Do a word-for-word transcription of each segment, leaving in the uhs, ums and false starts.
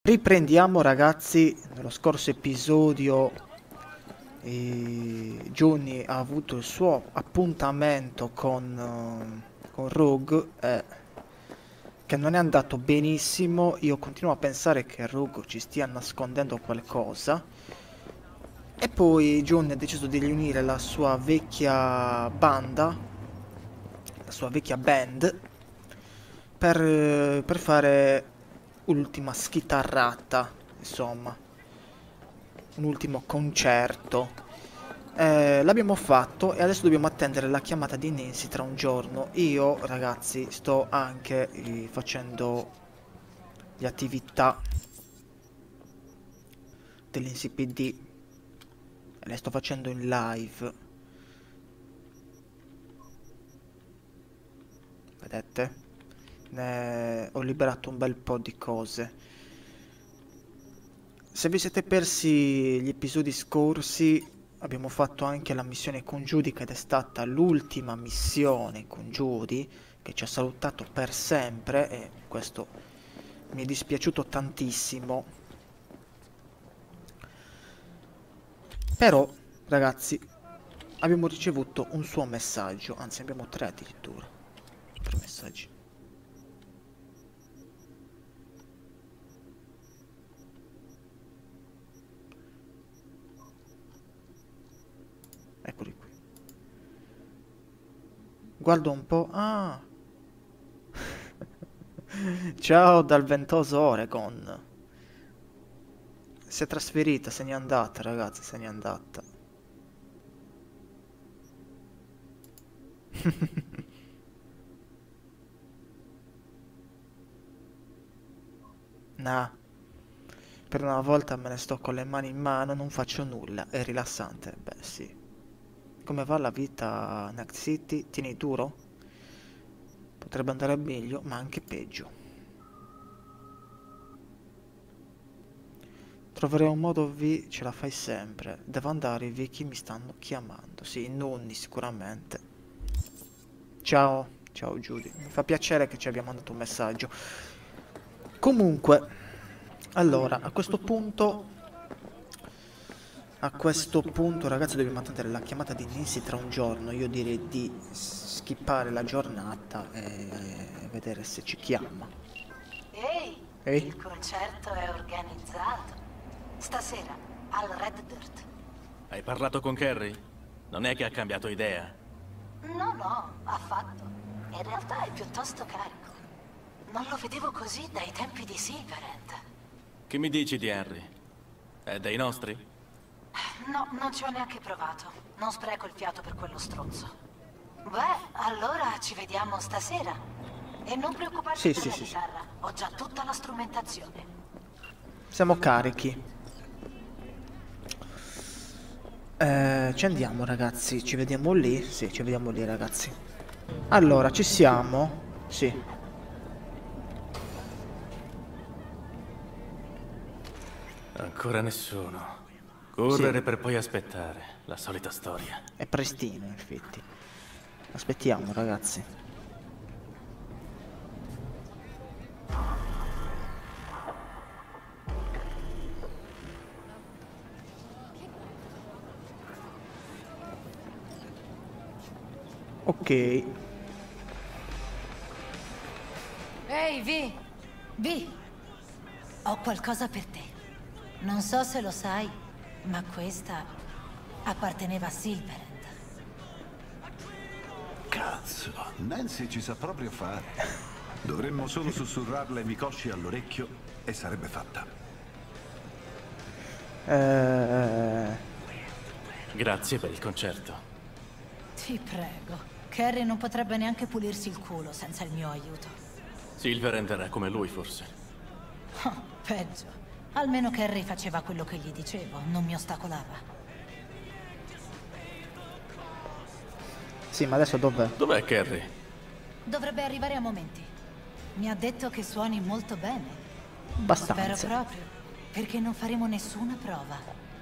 Riprendiamo ragazzi, nello scorso episodio eh, Johnny ha avuto il suo appuntamento con, uh, con Rogue eh, che non è andato benissimo. Io continuo a pensare che Rogue ci stia nascondendo qualcosa e poi Johnny ha deciso di riunire la sua vecchia banda, la sua vecchia band per, eh, per fare ultima schitarrata, insomma, un ultimo concerto. Eh, l'abbiamo fatto e adesso dobbiamo attendere la chiamata di Nancy tra un giorno. Io, ragazzi, sto anche eh, facendo le attività dell'N C P D e le sto facendo in live. Vedete? Ne ho liberato un bel po' di cose. Se vi siete persi gli episodi scorsi, abbiamo fatto anche la missione con Judy, ed è stata l'ultima missione con Judy, che ci ha salutato per sempre, e questo mi è dispiaciuto tantissimo. Però, ragazzi, abbiamo ricevuto un suo messaggio, anzi abbiamo tre addirittura, tre messaggi. Eccoli qui. Guardo un po'. Ah! Ciao dal ventoso Oregon. Si è trasferita, se n'è andata, ragazzi, se n'è andata. Nah. Per una volta me ne sto con le mani in mano, non faccio nulla. È rilassante, beh sì. Come va la vita a Night City? Tieni duro? Potrebbe andare meglio, ma anche peggio. Troverei un modo, V, ce la fai sempre. Devo andare, i vecchi mi stanno chiamando. Sì, i nonni sicuramente. Ciao, ciao Judy. Mi fa piacere che ci abbia mandato un messaggio. Comunque, allora, a questo punto... A questo punto, ragazzi, dobbiamo attendere la chiamata di Nancy tra un giorno. Io direi di skippare la giornata e vedere se ci chiama. Ehi, Ehi? il concerto è organizzato. Stasera, al Red Dirt. Hai parlato con Kerry? Non è che ha cambiato idea? No, no, affatto. In realtà è piuttosto carico. Non lo vedevo così dai tempi di Silverhand. Che mi dici di Henry? È dei nostri? No, non ci ho neanche provato. Non spreco il fiato per quello stronzo. Beh, allora ci vediamo stasera. E non preoccuparti Sì, per sì, la sì, sì. chitarra. Ho già tutta la strumentazione. Siamo carichi. Eh, ci andiamo, ragazzi. Ci vediamo lì? Sì, ci vediamo lì, ragazzi. Allora, ci siamo? Sì. Ancora nessuno. Correre Sì. per poi aspettare. La solita storia. È prestino, in effetti. Aspettiamo, ragazzi. Ok. Ehi, Vi! Vi! Ho qualcosa per te. Non so se lo sai, ma questa apparteneva a Silverhand. Cazzo, Nancy ci sa proprio fare. Dovremmo solo sussurrarle Mikoshi all'orecchio e sarebbe fatta. Eh... Grazie per il concerto. Ti prego. Kerry non potrebbe neanche pulirsi il culo senza il mio aiuto. Silverhand era come lui, forse. Oh, peggio. Almeno Kerry faceva quello che gli dicevo, non mi ostacolava. Sì, ma adesso dov'è? Dov'è Kerry? Dovrebbe arrivare a momenti. Mi ha detto che suoni molto bene. Abbastanza. Spero proprio, perché non faremo nessuna prova.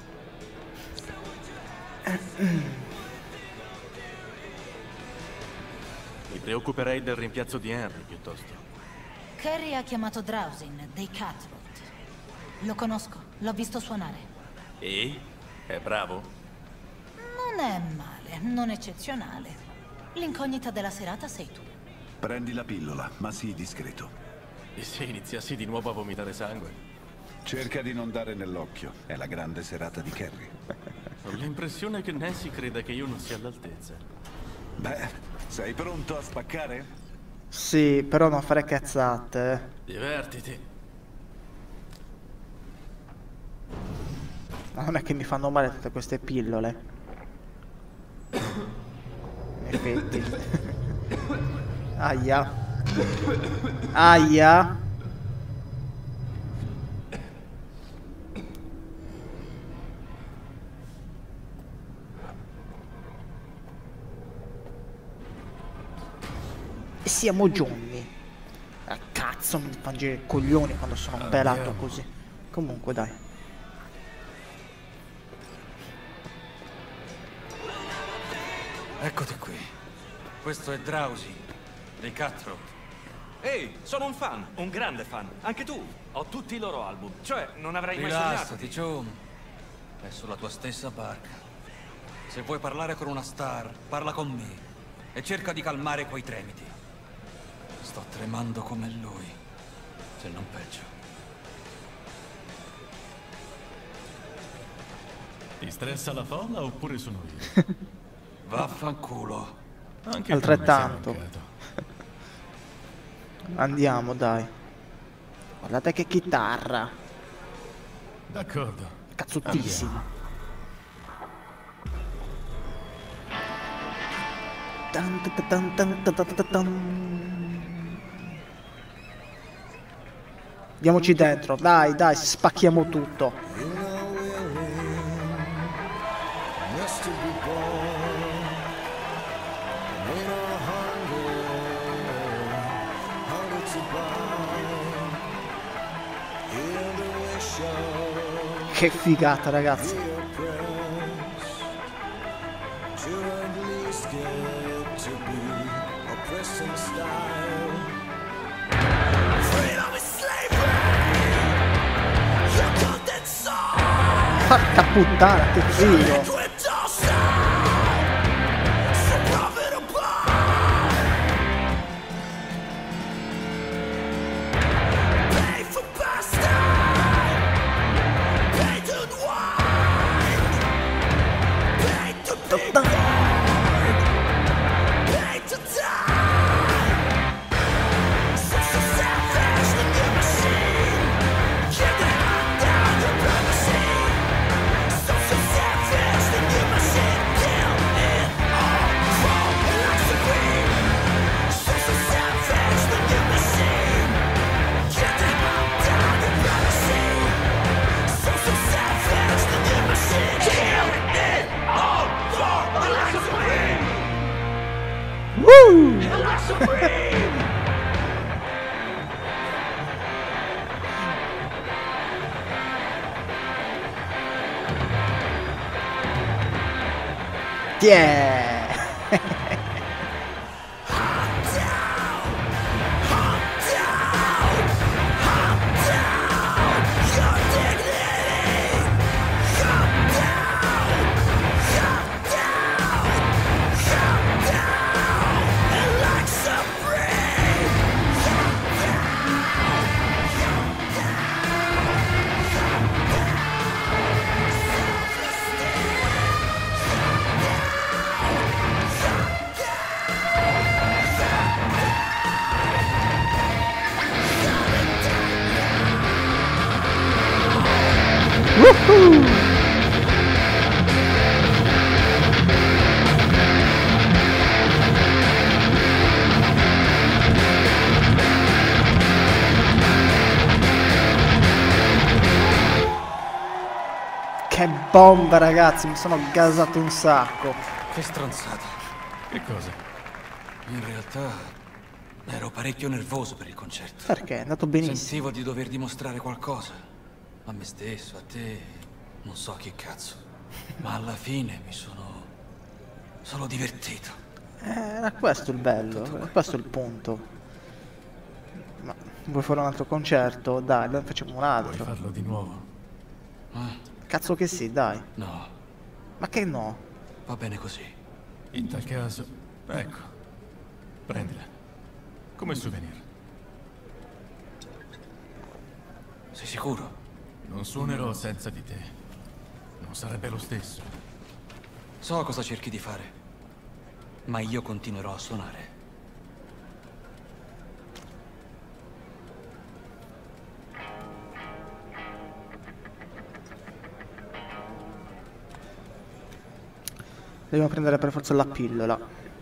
Mi preoccuperei del rimpiazzo di Henry, piuttosto. Kerry ha chiamato Drausin, dei Cutthroat. Lo conosco, l'ho visto suonare. E? È bravo? Non è male, non eccezionale. L'incognita della serata sei tu. Prendi la pillola, ma sii discreto. E se iniziassi di nuovo a vomitare sangue? Cerca di non dare nell'occhio. È la grande serata di Kerry. Ho l'impressione che Nancy creda che io non sia all'altezza. Beh, sei pronto a spaccare? Sì, però non fare cazzate. Divertiti. Ma non è che mi fanno male tutte queste pillole. In effetti. Aia. Aia. E siamo Johnny. Ah, cazzo, mi fanno girare i coglioni quando sono belato così. Comunque dai. Eccoti qui. Questo è Drowsy, dei Cutthroat. Ehi, sono un fan, un grande fan. Anche tu. Ho tutti i loro album. Cioè, non avrei mai Rilassati, sognato. John. È sulla tua stessa barca. Se vuoi parlare con una star, parla con me. E cerca di calmare quei tremiti. Sto tremando come lui, se non peggio. Ti stressa la folla oppure sono io? Vaffanculo. Anche Altrettanto. Andiamo, dai. Guardate che chitarra. D'accordo. Cazzottissima. Tan, tan, tan, tan, tan, tan, tan. Andiamoci dentro, dai, dai, spacchiamo tutto. Che figata, ragazzi. Porca puttana, che figo. Yeah! Woohoo! Che bomba, ragazzi, mi sono gasato un sacco. Che stronzata. Che cosa? In realtà ero parecchio nervoso per il concerto. Perché? È andato benissimo. Sentivo di dover dimostrare qualcosa. A me stesso, a te, non so che cazzo. Ma alla fine mi sono solo divertito. Eh, era questo il bello, questo è il punto. Ma Vuoi fare un altro concerto? Dai, noi facciamo un Vuoi altro. farlo di nuovo? Cazzo che sì, dai. No, Ma che no? va bene così. In tal caso, ecco, prendila. Come souvenir. Sei sicuro? Non suonerò senza di te. Non sarebbe lo stesso. So cosa cerchi di fare, ma io continuerò a suonare. Dobbiamo prendere per forza la pillola.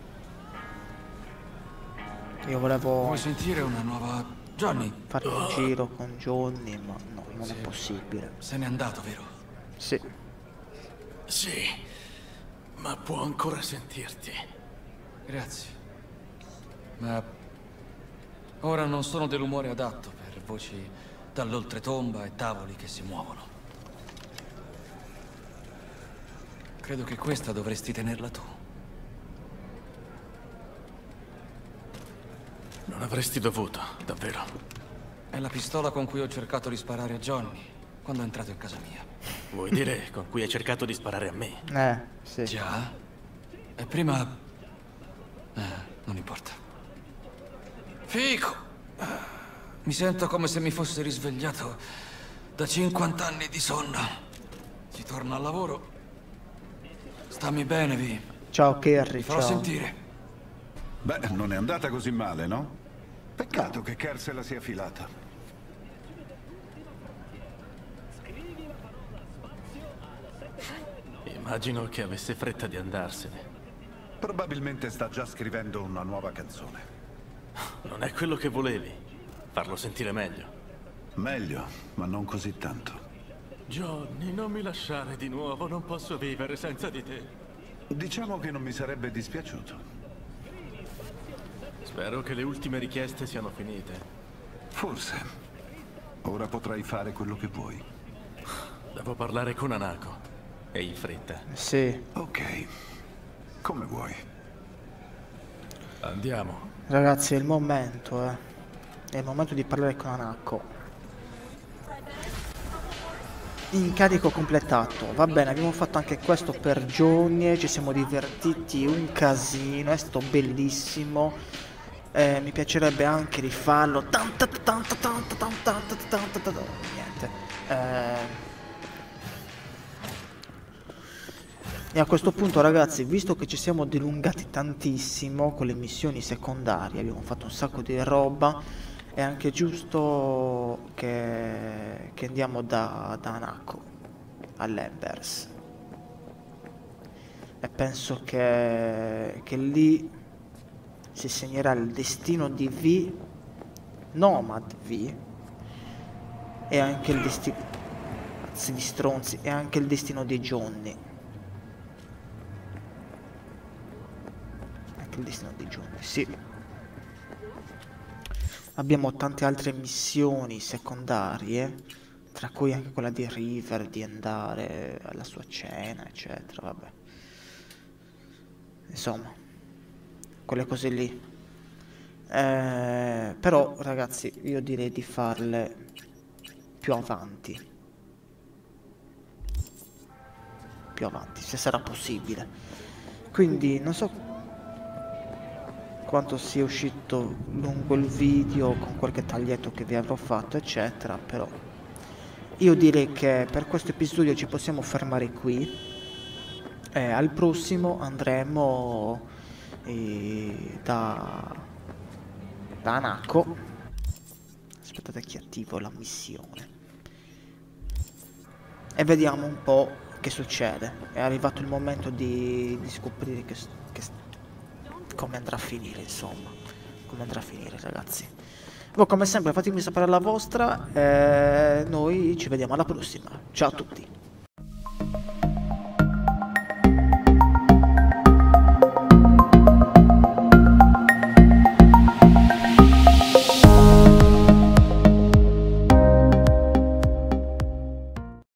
Io volevo Vuoi sentire una nuova... Johnny, fare un giro con Johnny, ma no, non è possibile. se n'è andato, vero? Sì. Sì, ma può ancora sentirti. Grazie. Ma ora non sono dell'umore adatto per voci dall'oltretomba e tavoli che si muovono. Credo che questa dovresti tenerla tu. Non avresti dovuto, davvero. È la pistola con cui ho cercato di sparare a Johnny quando è entrato in casa mia. Vuoi dire con cui hai cercato di sparare a me? Eh, sì. Già? E prima... Eh, non importa. Fico! Mi sento come se mi fossi risvegliato da cinquanta anni di sonno. Si torna al lavoro. Stammi bene, Vi. Ciao Kerry, Ti farò ciao. sentire. Beh, non è andata così male, no? Peccato che Kerr se la sia filata. Immagino che avesse fretta di andarsene. Probabilmente sta già scrivendo una nuova canzone. Non è quello che volevi. Farlo sentire meglio. Meglio, ma non così tanto. Johnny, non mi lasciare di nuovo. Non posso vivere senza di te. Diciamo che non mi sarebbe dispiaciuto. Spero che le ultime richieste siano finite. Forse. Ora potrai fare quello che vuoi. Devo parlare con Hanako. E in fretta. Sì. Ok. Come vuoi. Andiamo. Ragazzi, è il momento, eh. È il momento di parlare con Hanako. Incarico completato. Va bene, abbiamo fatto anche questo per Johnny. Ci siamo divertiti un casino. È stato bellissimo. Eh, mi piacerebbe anche rifarlo. Niente. Eh... E a questo punto, ragazzi, visto che ci siamo dilungati tantissimo con le missioni secondarie, abbiamo fatto un sacco di roba, è anche giusto che, che andiamo da, da Hanako all'Embers. E penso che, che lì si segnerà il destino di V, Nomad V, e anche il destino... Azzi di stronzi, e anche il destino di Johnny. Il destino di Johnny, sì. Abbiamo tante altre missioni secondarie, tra cui anche quella di River, di andare alla sua cena, eccetera, vabbè. Insomma, quelle cose lì. Eh, però, ragazzi, io direi di farle più avanti. Più avanti, se sarà possibile. Quindi, non so quanto sia uscito lungo il video con qualche taglietto che vi avrò fatto, eccetera, però io direi che per questo episodio ci possiamo fermare qui. Eh, al prossimo andremo eh, da da Hanako. Aspettate che attivo la missione e vediamo un po' che succede. È arrivato il momento di, di scoprire che, che come andrà a finire, insomma. Come andrà a finire, ragazzi. Voi come sempre fatemi sapere la vostra. E noi ci vediamo alla prossima. Ciao a tutti.